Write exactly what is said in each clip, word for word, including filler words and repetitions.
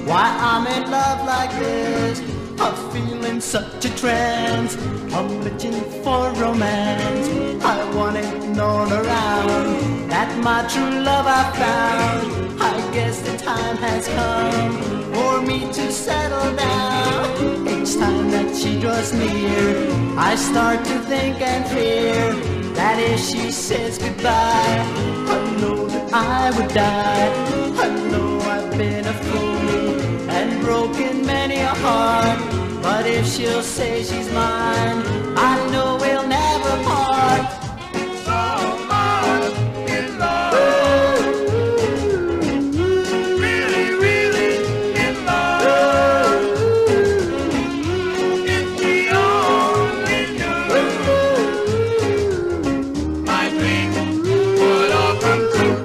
why I'm in love like this. I'm feeling such a trance, I'm reaching for romance. I want it known around that my true love I found. I guess the time has come for me to settle down. Each time that she draws near, I start to think and fear that if she says goodbye, I know that I would die. I know I've been a fool and broken many a heart, but if she'll say she's mine, I know we'll never part. So I'm in love, really, really in love. If we only knew, my dreams would all come true.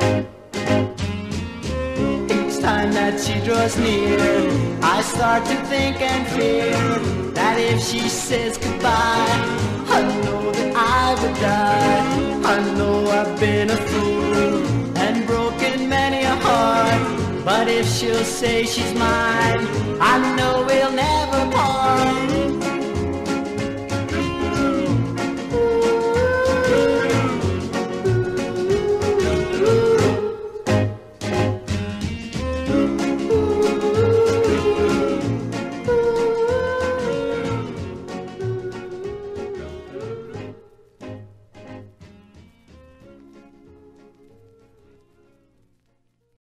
Each time that she draws near, I start to think and fear that if she says goodbye, I know that I would die. I know I've been a fool and broken many a heart, but if she'll say she's mine, I know we'll never part.